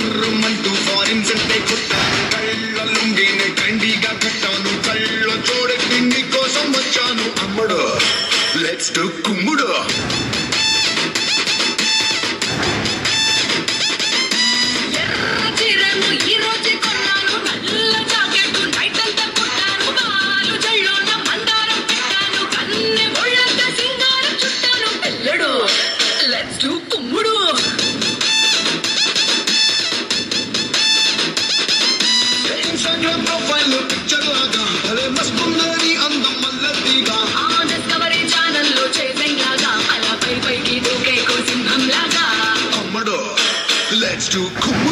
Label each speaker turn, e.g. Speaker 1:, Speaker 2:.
Speaker 1: గిర్రమంటూ foreign సెంటే కొట్టాను కళ్ళ లుంగిని ట్రెండీగా కట్టాను కళ్ళ చూడకి నీ కోసం వచ్చాను అమ్మడు లెట్స్ డు కుమ్ముడు Let's do cool.